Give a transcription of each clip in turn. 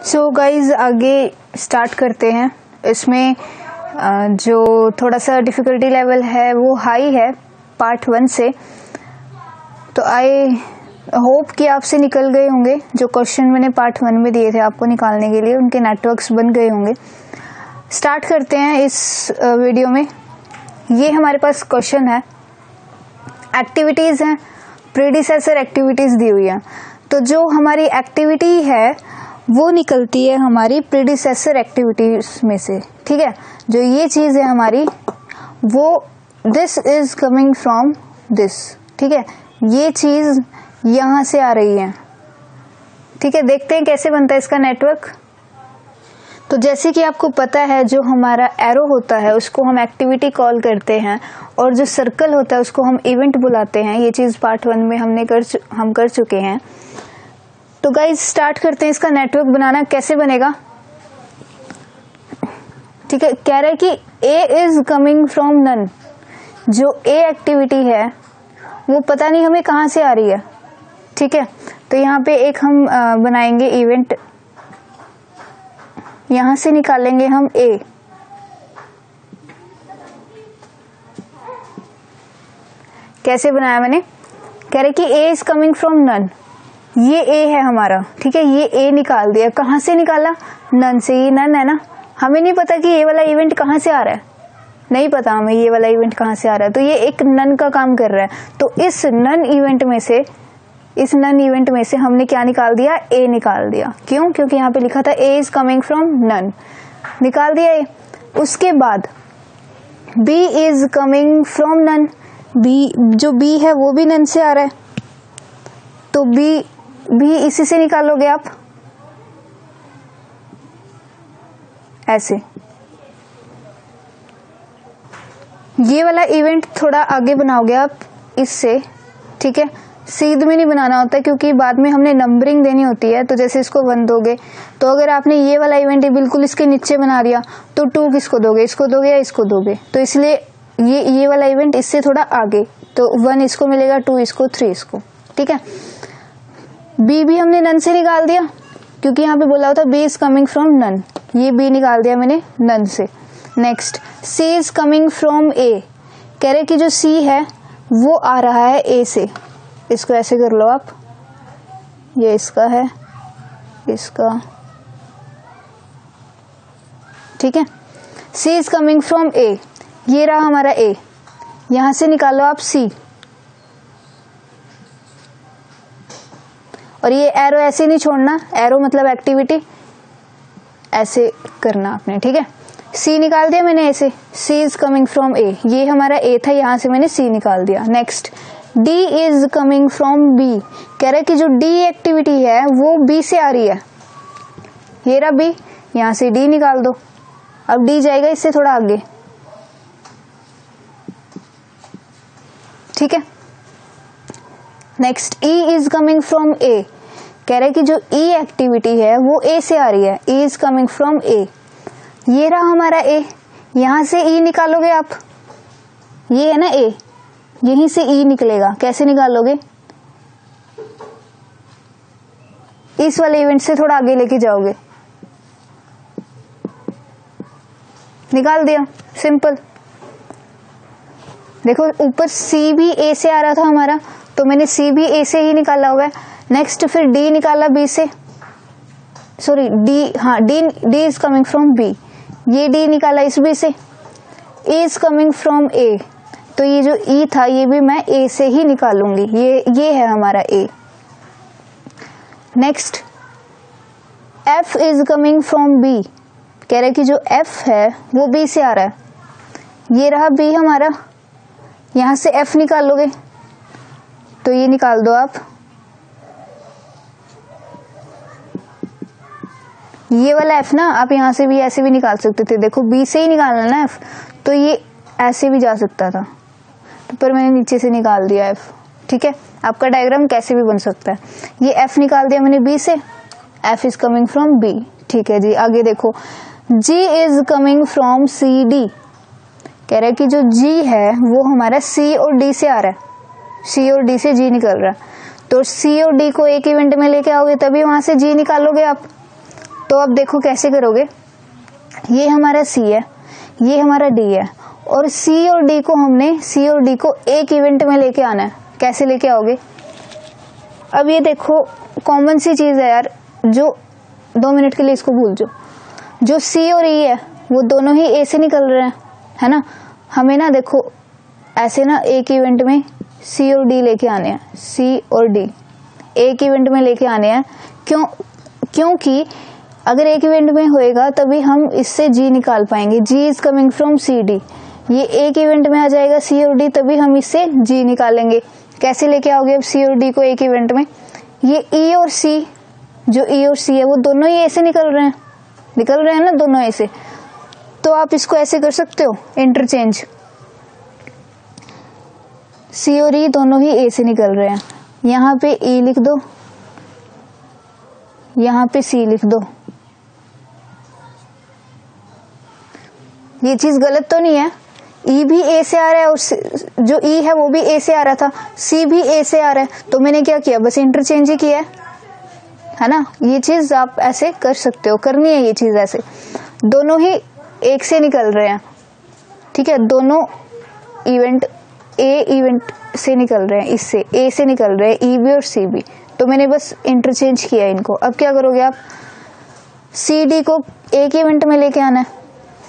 So guys आगे start करते हैं। इसमें जो थोड़ा सा डिफ़िकल्टी लेवल है वो हाई है पार्ट 1 से। तो आई होप कि आपसे निकल गए होंगे जो क्वेश्चन मैंने पार्ट 1 में दिए थे आपको निकालने के लिए, उनके नेटवर्क्स बन गए होंगे। स्टार्ट करते हैं इस वीडियो में। ये हमारे पास क्वेश्चन है, एक्टिविटीज़ हैं, प्रीडिसेसर एक्टिविटीज़ दी हुई हैं। तो जो हमारी एक्टिविटी है वो निकलती है हमारी प्रीडिसेसर एक्टिविटीज में से, ठीक है। जो ये चीज़ है हमारी वो this is coming from this, ठीक है। ये चीज़ यहाँ से आ रही है, ठीक है। देखते हैं कैसे बनता है इसका नेटवर्क। तो जैसे कि आपको पता है जो हमारा एरो होता है उसको हम एक्टिविटी कॉल करते हैं और जो सर्कल होता है उसको हम इवेंट बुलाते हैं। ये चीज़ पार्ट 1 में हम कर चुके हैं। तो गाइज स्टार्ट करते हैं इसका नेटवर्क बनाना। कैसे बनेगा, ठीक है। कह रहा है कि A is coming from none. जो ए एक्टिविटी है वो पता नहीं हमें कहाँ से आ रही है, ठीक है। तो यहाँ पे एक हम बनाएंगे इवेंट, यहां से निकालेंगे हम ए। कैसे बनाया मैंने, कह रहे कि A is coming from none. ये ए है हमारा, ठीक है। ये ए निकाल दिया, कहां से निकाला, नन से। ये नन है ना, हमें नहीं पता कि ये वाला इवेंट कहां से आ रहा है, नहीं पता हमें ये वाला इवेंट कहां से आ रहा है। तो ये एक नन का काम कर रहा है। तो इस नन इवेंट में से हमने क्या निकाल दिया, ए निकाल दिया। क्यों, क्योंकि यहाँ पे लिखा था A is coming from none, निकाल दिया ए। उसके बाद B is coming from none. B, जो बी है वो भी नन से आ रहा है, तो बी भी इसी से निकालोगे आप, ऐसे। ये वाला इवेंट थोड़ा आगे बनाओगे आप इससे, ठीक है। सीध में नहीं बनाना होता क्योंकि बाद में हमने नंबरिंग देनी होती है। तो जैसे इसको 1 दोगे, तो अगर आपने ये वाला इवेंट बिल्कुल इसके नीचे बना दिया तो 2 किसको दोगे, इसको दोगे या इसको दोगे। तो इसलिए ये वाला इवेंट इससे थोड़ा आगे, तो 1 इसको मिलेगा, 2 इसको, 3 इसको, ठीक है। बी भी हमने नन से निकाल दिया क्योंकि यहाँ पे बोला होता B is coming from none. ये बी निकाल दिया मैंने नन से। Next C is coming from A. कह रहे कि जो सी है वो आ रहा है ए से। इसको ऐसे कर लो आप, ये इसका है, इसका, ठीक है। C is coming from A, ये रहा हमारा ए। यहां से निकालो आप सी, और ये एरो ऐसे नहीं छोड़ना, एरो मतलब एक्टिविटी, ऐसे करना आपने, ठीक है। सी निकाल दिया मैंने ऐसे, C is coming from A. ये हमारा ए था, यहां से मैंने सी निकाल दिया। Next D is coming from B. कह रहा है कि जो डी एक्टिविटी है वो बी से आ रही है। ये रहा बी, यहां से डी निकाल दो। अब डी जाएगा इससे थोड़ा आगे, ठीक है। Next E is coming from A. कह रहे कि जो ई एक्टिविटी है वो ए से आ रही है। E is coming from A. ये रहा हमारा ए, यहां से ई निकालोगे आप, ये है ना ए, यहीं से ई निकलेगा। कैसे निकालोगे, इस वाले इवेंट से थोड़ा आगे लेके जाओगे, निकाल दिया, सिंपल। देखो ऊपर सी भी ए से आ रहा था हमारा, तो मैंने सी भी ए से ही निकाला हुआ है। नेक्स्ट फिर डी निकाला बी से, सॉरी डी, हाँ D is coming from B. ये डी निकाला इस बी से। A is coming from A, तो ये जो ई था ये भी मैं ए से ही निकालूंगी। ये है हमारा A. Next F is coming from B. कह रहे कि जो एफ है वो बी से आ रहा है। ये रहा बी हमारा, यहां से एफ निकालोगे तो ये निकाल दो आप। ये वाला एफ ना आप यहां से भी ऐसे भी निकाल सकते थे। देखो बी से ही निकालना ना एफ, तो ये ऐसे भी जा सकता था, तो पर मैंने नीचे से निकाल दिया एफ, ठीक है। आपका डायग्राम कैसे भी बन सकता है। ये एफ निकाल दिया मैंने बी से, F is coming from B, ठीक है जी। आगे देखो G is coming from C D. कह रहा है कि जो जी है वो हमारा सी और डी से आ रहा है। सी और डी से जी निकल रहा है, तो सी और डी को एक इवेंट में लेके आओगे तभी वहां से जी निकालोगे आप। तो अब देखो कैसे करोगे, ये हमारा C है, ये हमारा D है, और C और D को एक इवेंट में लेके आना है। कैसे लेके आओगे? अब ये देखो कॉमन सी चीज है यार, जो 2 मिनट के लिए इसको भूल जाओ, जो C और E है वो दोनों ही A से निकल रहे हैं, है ना। हमें ना देखो ऐसे ना एक इवेंट में C और D लेके आने हैं, C और D एक इवेंट में लेके आने हैं। क्योंकि अगर एक इवेंट में होएगा तभी हम इससे G निकाल पाएंगे। G is coming from CD, ये एक इवेंट में आ जाएगा C और D, तभी हम इससे G निकालेंगे। कैसे लेके आओगे अब C और D को एक इवेंट में? ये E और C, जो E और C है वो दोनों ही ऐसे निकल रहे हैं ना, दोनों ऐसे। तो आप इसको ऐसे कर सकते हो इंटरचेंज, C और E दोनों ही A से निकल रहे हैं। यहाँ पे E लिख दो, यहाँ पे C लिख दो। ये चीज गलत तो नहीं है, E भी A से आ रहा है और जो E है वो भी A से आ रहा था, C भी A से आ रहा है, तो मैंने क्या किया, बस इंटरचेंज ही किया है ना। ये चीज आप ऐसे कर सकते हो, करनी है ये चीज ऐसे। दोनों ही एक से निकल रहे हैं, ठीक है, दोनों इवेंट A इवेंट से निकल रहे हैं, इससे A से निकल रहे हैं E भी और C भी, तो मैंने बस इंटरचेंज किया इनको। अब क्या करोगे आप, CD को एक इवेंट में लेके आना है,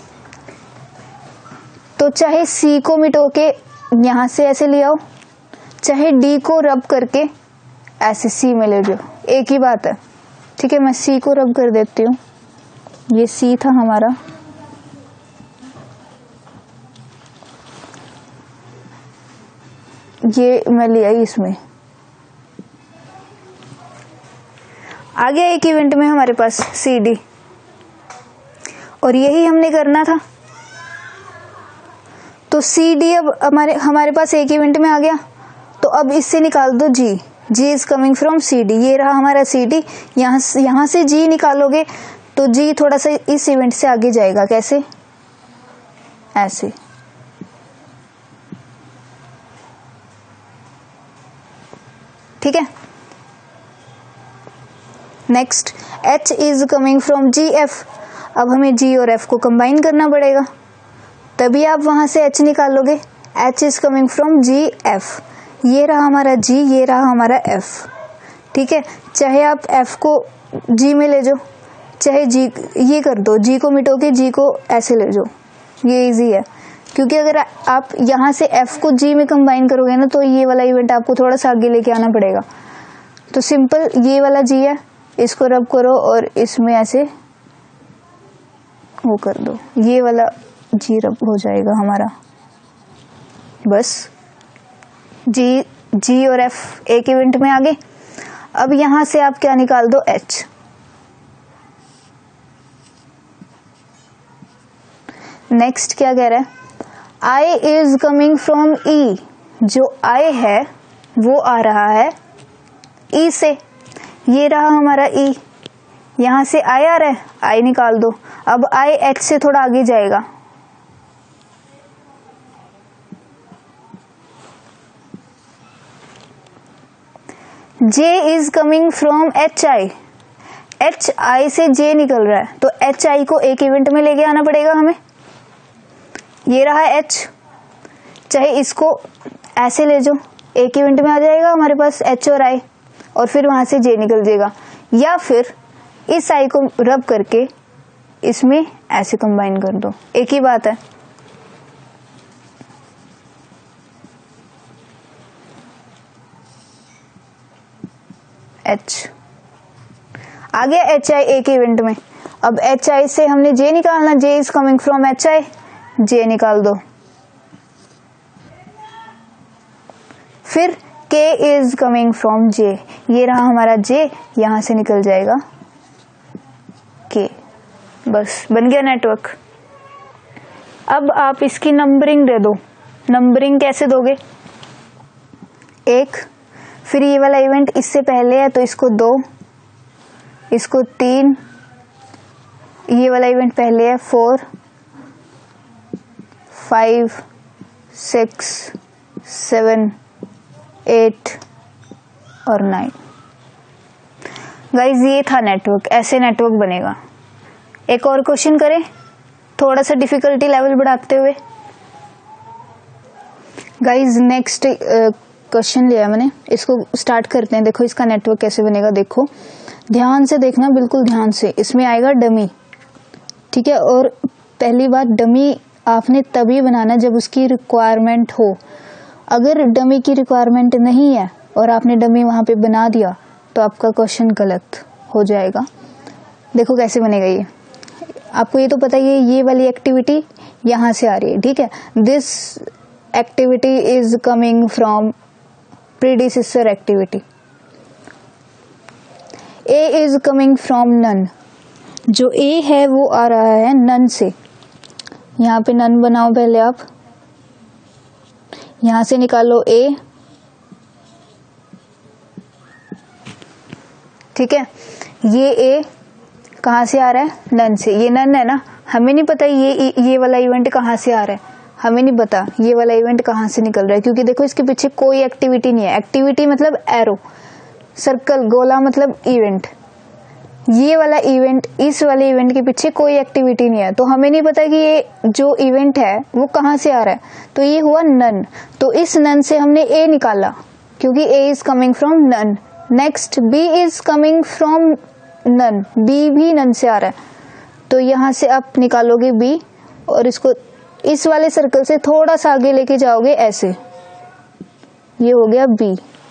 तो चाहे C को मिटो के यहां से ऐसे ले आओ, चाहे D को रब करके ऐसे C में ले जाओ, एक ही बात है, ठीक है। मैं C को रब कर देती हूँ, ये C था हमारा, ये मैं ले आई इसमें, आ गया एक इवेंट में हमारे पास CD, और यही हमने करना था। तो CD अब हमारे पास एक इवेंट में आ गया, तो अब इससे निकाल दो G is coming from CD, ये रहा हमारा CD। यहाँ से G निकालोगे तो G थोड़ा सा इस इवेंट से आगे जाएगा, कैसे, ऐसे, ठीक है। Next H is coming from GF, अब हमें G और F को कंबाइन करना पड़ेगा, तभी आप वहां से H निकालोगे। H is coming from GF, ये रहा हमारा G, ये रहा हमारा F, ठीक है। चाहे आप F को G में ले जाओ, चाहे G ये कर दो, G को मिटो के G को ऐसे ले जाओ, ये इजी है। क्योंकि अगर आप यहाँ से F को G में कंबाइन करोगे ना, तो ये वाला इवेंट आपको थोड़ा सा आगे लेके आना पड़ेगा। तो सिंपल ये वाला G है, इसको रब करो और इसमें ऐसे वो कर दो, ये वाला G रब हो जाएगा हमारा। बस G और F एक इवेंट में आ गए। अब यहां से आप क्या निकाल दो, H। नेक्स्ट क्या कह रहा है, I is coming from E, जो I है वो आ रहा है E से, ये रहा हमारा E, यहां से I आ रहा है, I निकाल दो। अब I H से थोड़ा आगे जाएगा, J is coming from HI, HI से J निकल रहा है, तो HI को एक इवेंट में लेके आना पड़ेगा हमें। ये रहा H, चाहे इसको ऐसे ले जाओ, एक इवेंट में आ जाएगा हमारे पास H और I, और फिर वहां से J निकल जाएगा, या फिर इस I को रब करके इसमें ऐसे कंबाइन कर दो, एक ही बात है। H आ गया, HI एक इवेंट में। अब HI से हमने J निकालना, J is coming from HI, J निकाल दो। फिर K is coming from J, ये रहा हमारा J, यहां से निकल जाएगा K, बस बन गया नेटवर्क। अब आप इसकी नंबरिंग दे दो। नंबरिंग कैसे दोगे, एक, फिर ये वाला इवेंट इससे पहले है तो इसको 2, इसको 3, ये वाला इवेंट पहले है 4, 5, 6, 7, 8 और 9। गाइज ये था नेटवर्क, ऐसे नेटवर्क बनेगा। एक और क्वेश्चन करें थोड़ा सा डिफिकल्टी लेवल बढ़ाते हुए। गाइज नेक्स्ट क्वेश्चन लिया मैंने, इसको स्टार्ट करते हैं। देखो इसका नेटवर्क कैसे बनेगा, देखो ध्यान से देखना, बिल्कुल ध्यान से। इसमें आएगा डमी, ठीक है। और पहली बात, डमी आपने तभी बनाना जब उसकी रिक्वायरमेंट हो। अगर डमी की रिक्वायरमेंट नहीं है और आपने डमी वहां पे बना दिया तो आपका क्वेश्चन गलत हो जाएगा। देखो कैसे बनेगा ये, आपको ये तो पता ही है, ये वाली एक्टिविटी यहां से आ रही है, ठीक है। This activity is coming from predecessor activity. A is coming from none, जो ए है वो आ रहा है नन से। यहाँ पे नन बनाओ पहले आप, यहां से निकालो ए, ठीक है। ये ए कहां से आ रहा है, नन से। ये नन है ना, हमें नहीं पता ये वाला इवेंट कहां से आ रहा है, हमें नहीं पता ये वाला इवेंट कहां से निकल रहा है, क्योंकि देखो इसके पीछे कोई एक्टिविटी नहीं है। एक्टिविटी मतलब एरो, सर्कल, गोला मतलब इवेंट। ये वाला इवेंट, इस वाले इवेंट के पीछे कोई एक्टिविटी नहीं है, तो हमें नहीं पता कि ये जो इवेंट है वो कहां से आ रहा है। तो ये हुआ नन, तो इस नन से हमने ए निकाला, क्योंकि A is coming from none. Next B is coming from none, B भी नन से आ रहा है, तो यहां से आप निकालोगे बी और इसको इस वाले सर्कल से थोड़ा सा आगे लेके जाओगे ऐसे, ये हो गया बी।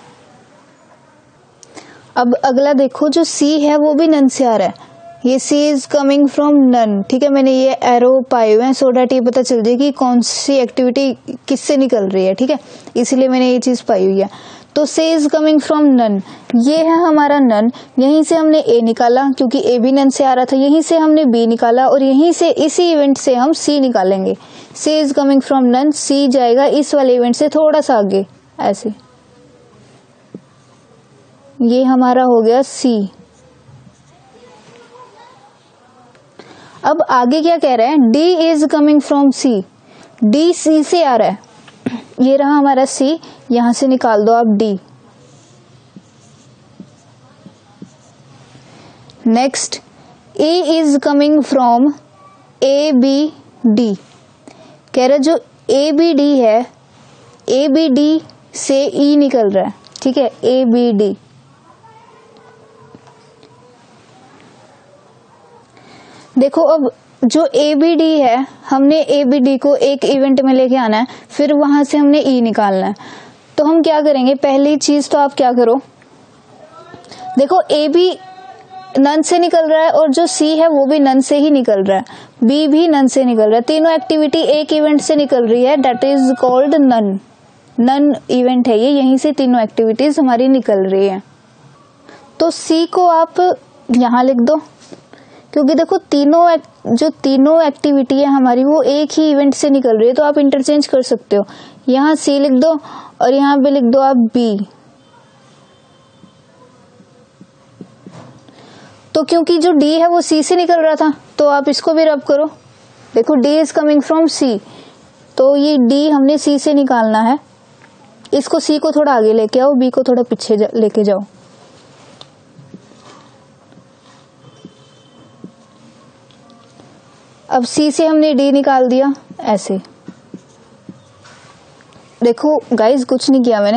अब अगला देखो, जो सी है वो भी नन से आ रहा है, ये C is coming from none, ठीक है। मैंने ये एरो पाए हुए हैं सो दैट ये पता चल जाए कि कौन सी एक्टिविटी किससे निकल रही है, ठीक है, इसलिए मैंने ये चीज पाई हुई है। तो C is coming from none, ये है हमारा नन, यहीं से हमने ए निकाला क्योंकि ए भी नन से आ रहा था, यहीं से हमने बी निकाला और यहीं से इसी इवेंट से हम सी निकालेंगे। C is coming from none, C जाएगा इस वाले इवेंट से थोड़ा सा आगे ऐसे, ये हमारा हो गया सी। अब आगे क्या कह रहा है, D is coming from C, D C से आ रहा है, ये रहा हमारा सी, यहां से निकाल दो आप D. Next A is coming from A B D, कह रहा जो ए बी डी है, ए बी डी से ई निकल रहा है, ठीक है, ए बी डी। देखो अब जो ए बी डी है, हमने ए बी डी को एक इवेंट में लेके आना है, फिर वहां से हमने ई निकालना है। तो हम क्या करेंगे, पहली चीज तो आप क्या करो, देखो ए बी नन से निकल रहा है और जो सी है वो भी नन से ही निकल रहा है, बी भी नन से निकल रहा है, तीनों एक्टिविटी एक इवेंट से निकल रही है, that is called none. None event है ये, यहीं से तीनों एक्टिविटीज हमारी निकल रही है। तो सी को आप यहां लिख दो, क्योंकि देखो तीनों एक्टिविटी है हमारी वो एक ही इवेंट से निकल रही है, तो आप इंटरचेंज कर सकते हो। यहाँ सी लिख दो और यहाँ पे लिख दो आप बी। तो क्योंकि जो डी है वो सी से निकल रहा था, तो आप इसको भी रब करो। देखो D is coming from C, तो ये डी हमने सी से निकालना है, इसको सी को थोड़ा आगे लेके आओ, बी को थोड़ा पीछे लेके जाओ। अब सी से हमने डी निकाल दिया ऐसे। देखो गाइस कुछ नहीं किया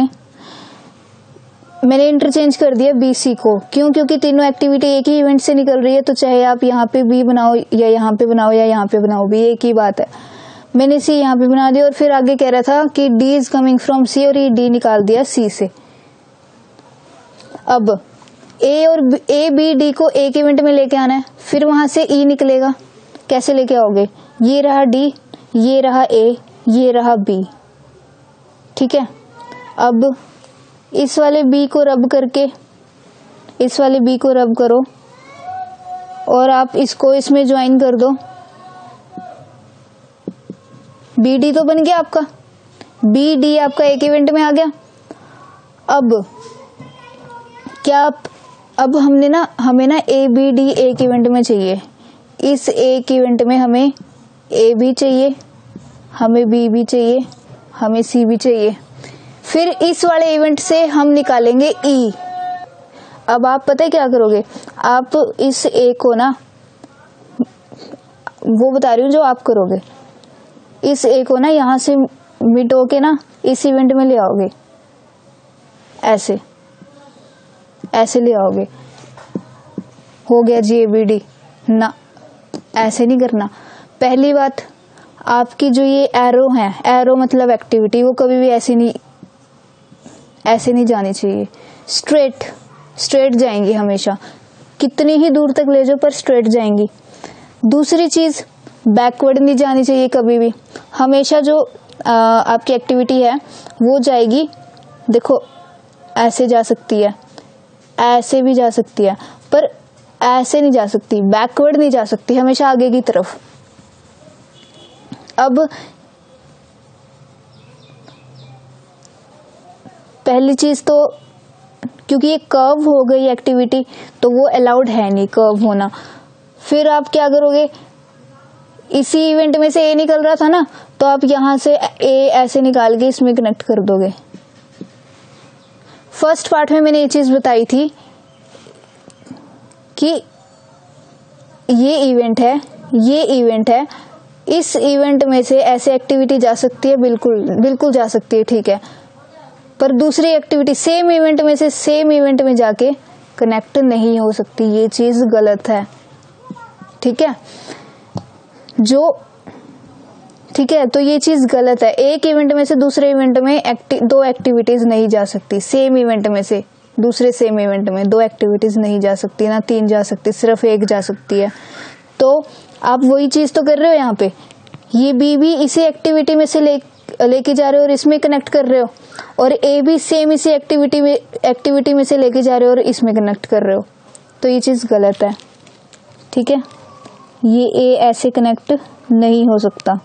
मैंने इंटरचेंज कर दिया बी सी को, क्यों, क्योंकि तीनों एक्टिविटी एक ही इवेंट से निकल रही है, तो चाहे आप यहाँ पे बी बनाओ या यहाँ पे बनाओ या यहाँ पे बनाओ, बी एक ही बात है। मैंने सी यहाँ पे बना दिया और फिर आगे कह रहा था कि D is coming from C, और ये डी निकाल दिया सी से। अब ए और ए बी डी को एक इवेंट में लेके आना है, फिर वहां से ई निकलेगा, कैसे लेके आओगे, ये रहा डी, ये रहा ए, ये रहा बी, ठीक है। अब इस वाले बी को रब करके इस वाले बी को रब करो और आप इसको इसमें ज्वाइन कर दो, बी डी तो बन गया आपका, बी डी आपका एक इवेंट में आ गया। अब क्या अब हमें ना ए बी डी एक इवेंट में चाहिए, इस एक इवेंट में हमें ए भी चाहिए, हमें बी भी चाहिए, हमें सी भी चाहिए। फिर इस वाले इवेंट से हम निकालेंगे ई। अब आप पता है क्या करोगे, आप इस ए को ना, वो बता रही हूँ जो आप करोगे, इस ए को ना यहाँ से मिटो के ना इस इवेंट में ले आओगे, ऐसे ऐसे ले आओगे, हो गया जी ABD ना, ऐसे नहीं करना। पहली बात, आपकी जो ये एरो है, एरो मतलब एक्टिविटी, वो कभी भी ऐसे नहीं जानी चाहिए, स्ट्रेट जाएंगी हमेशा, कितनी ही दूर तक ले जाओ पर स्ट्रेट जाएंगी। दूसरी चीज, बैकवर्ड नहीं जानी चाहिए कभी भी, हमेशा जो आपकी एक्टिविटी है वो जाएगी, देखो ऐसे जा सकती है, ऐसे भी जा सकती है, पर ऐसे नहीं जा सकती, बैकवर्ड नहीं जा सकती, हमेशा आगे की तरफ। अब पहली चीज तो, क्योंकि ये कर्व हो गई एक्टिविटी, तो वो अलाउड है नहीं कर्व होना। फिर आप क्या करोगे, इसी इवेंट में से ए निकल रहा था ना, तो आप यहां से ए ऐसे निकाल के इसमें कनेक्ट कर दोगे। फर्स्ट पार्ट में मैंने ये चीज बताई थी कि ये इवेंट है, ये इवेंट है, इस इवेंट में से ऐसे एक्टिविटी जा सकती है, बिल्कुल जा सकती है, ठीक है, पर दूसरी एक्टिविटी सेम इवेंट में से सेम इवेंट में जाके कनेक्ट नहीं हो सकती, ये चीज गलत है, ठीक है, ठीक है, तो ये चीज गलत है। एक इवेंट में से दूसरे इवेंट में दो एक्टिविटीज नहीं जा सकती, सेम इवेंट में से दूसरे सेम इवेंट में दो एक्टिविटीज नहीं जा सकती, ना 3 जा सकती, सिर्फ एक जा सकती है। तो आप वही चीज तो कर रहे हो यहाँ पे, ये बी भी इसी एक्टिविटी में से लेके जा रहे हो और इसमें कनेक्ट कर रहे हो, और ए भी सेम इसी एक्टिविटी में से लेके जा रहे हो और इसमें कनेक्ट कर रहे हो, तो ये चीज गलत है, ठीक है, ये ए ऐसे कनेक्ट नहीं हो सकता।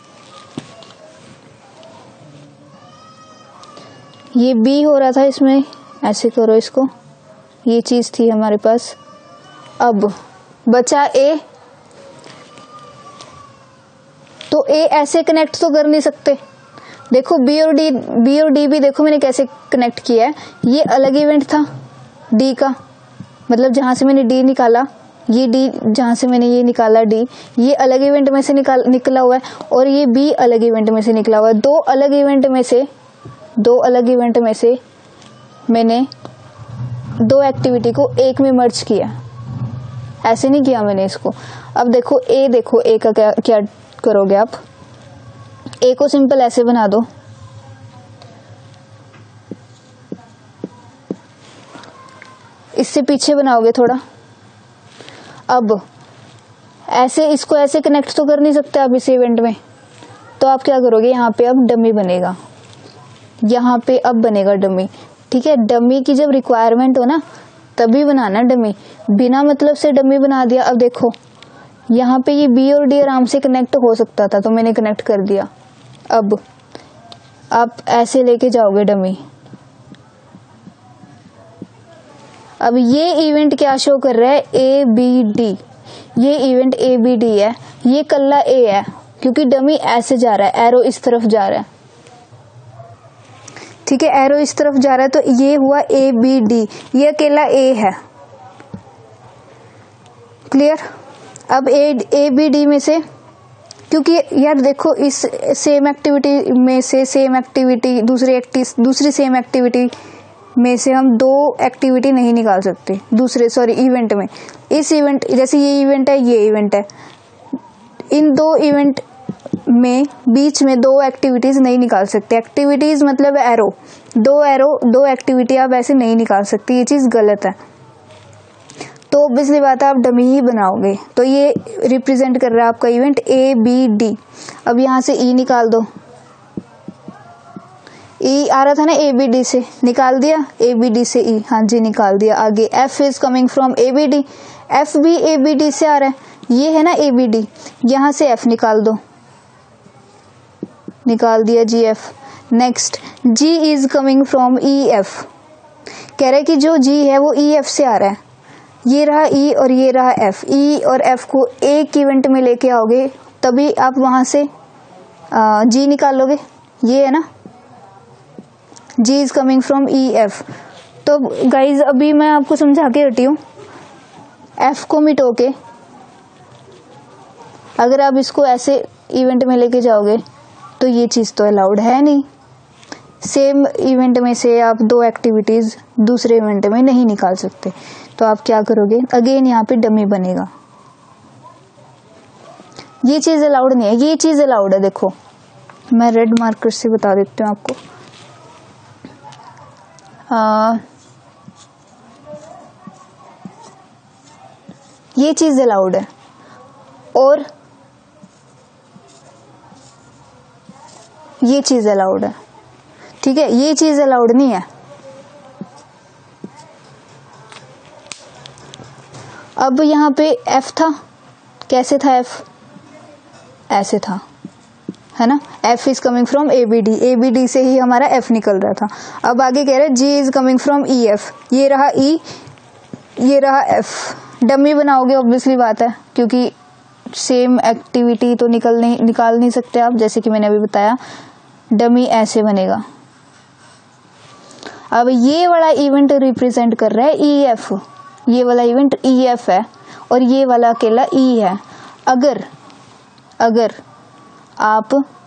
ये बी हो रहा था, इसमें ऐसे करो इसको, ये चीज थी हमारे पास। अब बचा ए, तो ए ऐसे कनेक्ट तो कर नहीं सकते, देखो बी और डी भी देखो मैंने कैसे कनेक्ट किया है, ये अलग इवेंट था डी का, मतलब जहां से मैंने डी निकाला, ये डी जहां से मैंने ये निकाला डी, ये अलग इवेंट में से निकला हुआ है, और ये बी अलग इवेंट में से निकला हुआ है। दो अलग इवेंट में से मैंने दो एक्टिविटी को एक में मर्ज किया, ऐसे नहीं किया मैंने इसको। अब देखो ए का क्या करोगे आप, ए को सिंपल ऐसे बना दो, इससे पीछे बनाओगे थोड़ा। अब ऐसे इसको ऐसे कनेक्ट तो कर नहीं सकते आप इस इवेंट में, तो आप क्या करोगे, यहाँ पे अब डमी बनेगा, यहाँ पे अब बनेगा डमी, ठीक है। डमी की जब रिक्वायरमेंट हो ना तभी बनाना डमी, बिना मतलब से डमी बना दिया। अब देखो यहाँ पे ये बी और डी आराम से कनेक्ट हो सकता था, तो मैंने कनेक्ट कर दिया। अब आप ऐसे लेके जाओगे डमी। अब ये इवेंट क्या शो कर रहा है, ABD, ये इवेंट ABD है, ये कल्ला A है, क्योंकि डमी ऐसे जा रहा है, एरो इस तरफ जा रहा है, ठीक है, एरो इस तरफ जा रहा है, तो ये हुआ ABD, ये अकेला A है, क्लियर। अब ABD में से, क्योंकि यार देखो इस सेम एक्टिविटी में से सेम एक्टिविटी दूसरी सेम एक्टिविटी में से हम दो एक्टिविटी नहीं निकाल सकते इवेंट में। इस इवेंट जैसे ये इवेंट है, ये इवेंट है, इन दो इवेंट में बीच में दो एक्टिविटीज नहीं निकाल सकते। एक्टिविटीज मतलब एरो, दो एक्टिविटी आप ऐसे नहीं निकाल सकती, ये चीज गलत है। तो ऑब्वियसली बात है आप डमी ही बनाओगे। तो ये रिप्रेजेंट कर रहा है आपका इवेंट ABD। अब यहाँ से E निकाल दो, E आ रहा था ना ABD से, निकाल दिया, ABD से E, हाँ जी निकाल दिया। आगे F is coming from ABD, F भी ABD से आ रहा है, ये है ना ABD, यहाँ से F निकाल दो, निकाल दिया GF। Next G is coming from EF, कह रहा है कि जो G है वो EF से आ रहा है, ये रहा E और ये रहा F। E और F को एक इवेंट में लेके आओगे तभी आप वहां से G निकाल लोगे, ये है ना, G is coming from EF। तो गाइज अभी मैं आपको समझा के हटी हूँ। एफ को मिटो के अगर आप इसको ऐसे इवेंट में लेके जाओगे तो ये चीज़ तो अलाउड है नहीं। सेम इवेंट में से आप दो एक्टिविटीज़ दूसरे इवेंट में नहीं निकाल सकते। तो आप क्या करोगे, अगेन यहाँ पे डमी बनेगा। ये चीज़ अलाउड नहीं है, ये चीज़ अलाउड है। देखो मैं रेड मार्कर से बता देती हूँ आपको। ये चीज़ अलाउड है और ये चीज़ अलाउड है, ठीक है। ये चीज़ अलाउड नहीं है। अब यहाँ पे एफ था, कैसे था एफ, ऐसे था, है ना। F is coming from ABD, ABD से ही हमारा एफ निकल रहा था। अब आगे कह रहे हैं G is coming from E F, ये रहा ई, ये रहा एफ। डमी बनाओगे ऑब्वियसली बात है, क्योंकि सेम एक्टिविटी तो निकाल नहीं सकते आप, जैसे कि मैंने अभी बताया। डमी ऐसे बनेगा। अब ये वाला इवेंट रिप्रेजेंट कर रहा है ई एफ, ये वाला इवेंट ई एफ है और ये वाला अकेला ई है। अगर आप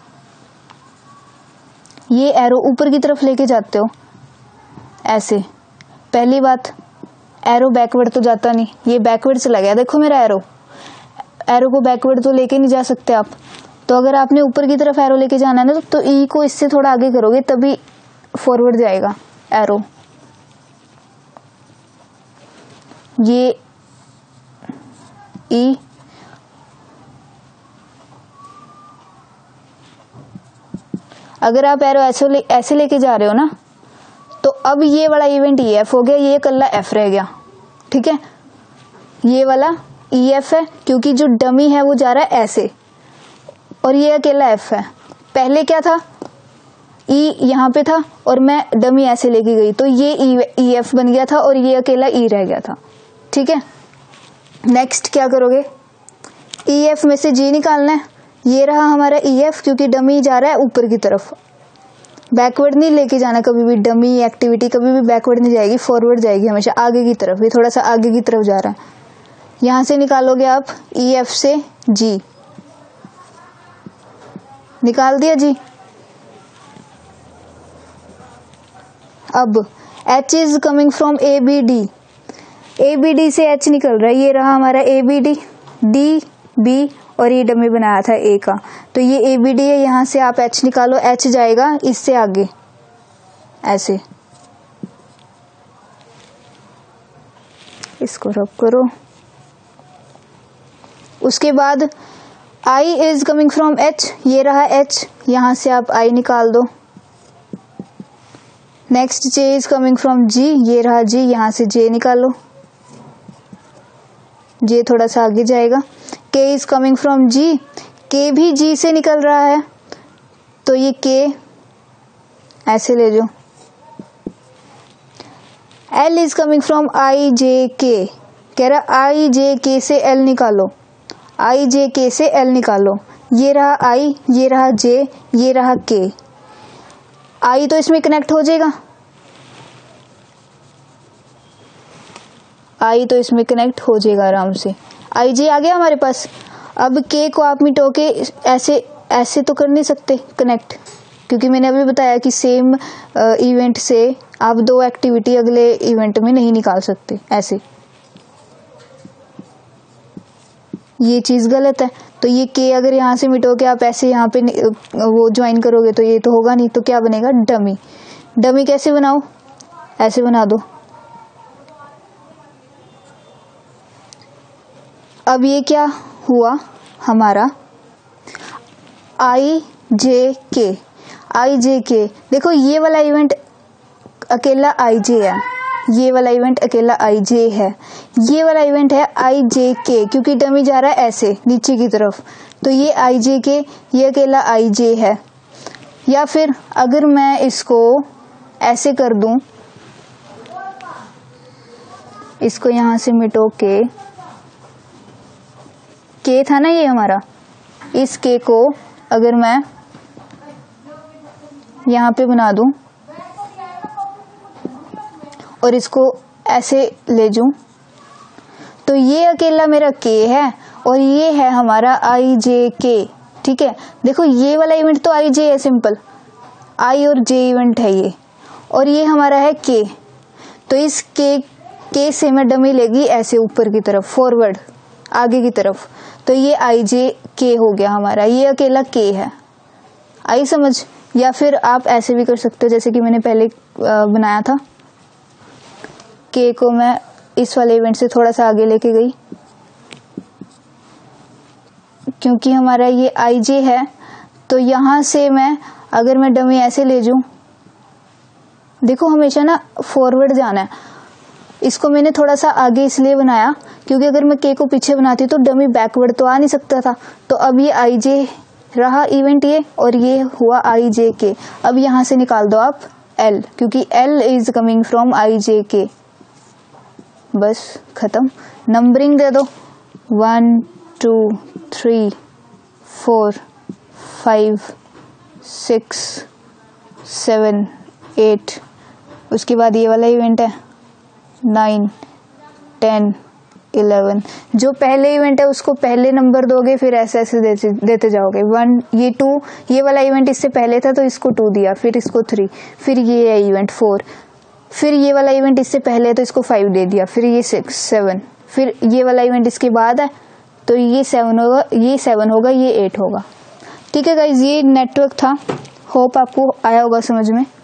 ये एरो ऊपर की तरफ लेके जाते हो ऐसे, पहली बात एरो बैकवर्ड तो जाता नहीं, ये बैकवर्ड चला गया। देखो मेरा एरो को बैकवर्ड तो लेके नहीं जा सकते आप। तो अगर आपने ऊपर की तरफ एरो लेके जाना है ना, तो ई को इससे थोड़ा आगे करोगे तभी फॉरवर्ड जाएगा एरो। ये ई, अगर आप एरो ऐसे लेके जा रहे हो ना, तो अब ये वाला इवेंट ई एफ हो गया, ये कल्ला एफ रह गया, ठीक है। ये वाला ई एफ है क्योंकि जो डमी है वो जा रहा है ऐसे, और ये अकेला एफ है। पहले क्या था, ई यहाँ पे था और मैं डमी ऐसे लेके गई, तो ये ई एफ बन गया था और ये अकेला ई रह गया था, ठीक है। नेक्स्ट क्या करोगे, ई एफ में से जी निकालना है। ये रहा हमारा ई एफ, क्योंकि डमी जा रहा है ऊपर की तरफ, बैकवर्ड नहीं लेके जाना कभी भी। डमी एक्टिविटी कभी भी बैकवर्ड नहीं जाएगी, फॉरवर्ड जाएगी हमेशा आगे की तरफ। ये थोड़ा सा आगे की तरफ जा रहा है। यहां से निकालोगे आप ई एफ से जी, निकाल दिया जी। अब H is coming from A B D, A B D से एच निकल रहा है। ये रहा हमारा A B D, D B और ये डमी बनाया था ए का, तो ये ए बी डी है। यहां से आप एच निकालो, एच जाएगा इससे आगे ऐसे, इसको रब करो। उसके बाद I is coming from H, ये रहा एच, यहां से आप आई निकाल दो। Next J is coming from G, ये रहा जी, यहां से जे निकालो, जे थोड़ा सा आगे जाएगा। के इज कमिंग फ्रॉम जी, के भी जी से निकल रहा है, तो ये के ऐसे ले जाओ। L is coming from I J K, कह रहा आई जे के से एल निकालो, आई जे के से एल निकालो। ये रहा आई, ये रहा जे, ये रहा के। आई तो इसमें कनेक्ट हो जाएगा, आई तो इसमें कनेक्ट हो जाएगा आराम से। आई जे आ गया हमारे पास। अब के को आप मिटो के ऐसे तो कर नहीं सकते कनेक्ट, क्योंकि मैंने अभी बताया कि सेम इवेंट से आप दो एक्टिविटी अगले इवेंट में नहीं निकाल सकते ऐसे। ये चीज गलत है। तो ये के अगर यहाँ से मिटो के आप ऐसे यहाँ पे वो ज्वाइन करोगे तो ये तो होगा नहीं। तो क्या बनेगा, डमी। डमी कैसे बनाओ, ऐसे बना दो। अब ये क्या हुआ हमारा, आई जे के, आई जे के। देखो ये वाला इवेंट अकेला आई जे है, ये वाला इवेंट अकेला आई जे है, ये वाला इवेंट है आई जे के, क्योंकि डमी जा रहा है ऐसे नीचे की तरफ, तो ये आई जे के, ये अकेला आई जे है। या फिर अगर मैं इसको ऐसे कर दूं, इसको यहां से मिटो के था ना ये हमारा, इस के को अगर मैं यहां पे बना दूं और इसको ऐसे ले जाऊं तो ये अकेला मेरा k है और ये है हमारा आई जे के। ठीक है, देखो ये वाला इवेंट तो आई जे है, सिंपल आई और जे इवेंट है ये, और ये हमारा है k। तो इस k से मैं डमी लेगी ऐसे ऊपर की तरफ, फॉरवर्ड आगे की तरफ, तो ये आई जे के हो गया हमारा, ये अकेला k है। आई समझ? या फिर आप ऐसे भी कर सकते हो जैसे कि मैंने पहले बनाया था, k को मैं इस वाले इवेंट से थोड़ा सा आगे लेके गई, क्योंकि हमारा ये आई जे है, तो यहां से मैं अगर मैं डमी ऐसे ले जाऊं, देखो हमेशा ना फॉरवर्ड जाना है। इसको मैंने थोड़ा सा आगे इसलिए बनाया क्योंकि अगर मैं k को पीछे बनाती तो डमी बैकवर्ड तो आ नहीं सकता था। तो अब ये आई जे रहा इवेंट ये, और ये हुआ आई जे के। अब यहां से निकाल दो आप l, क्योंकि l is coming from I J K. बस खत्म। नंबरिंग दे दो 1 2 3 4 5 6 7 8, उसके बाद ये वाला इवेंट है 9 10 11। जो पहले इवेंट है उसको पहले नंबर दोगे, फिर ऐसे ऐसे देते जाओगे। 1 ये 2, ये वाला इवेंट इससे पहले था तो इसको 2 दिया, फिर इसको 3, फिर ये है इवेंट 4, फिर ये वाला इवेंट इससे पहले है तो इसको 5 दे दिया, फिर ये 6 7, फिर ये वाला इवेंट इसके बाद है तो ये 7 होगा, ये 7 होगा, ये 8 होगा। ठीक है गाइज, ये नेटवर्क था, होप आपको आया होगा समझ में।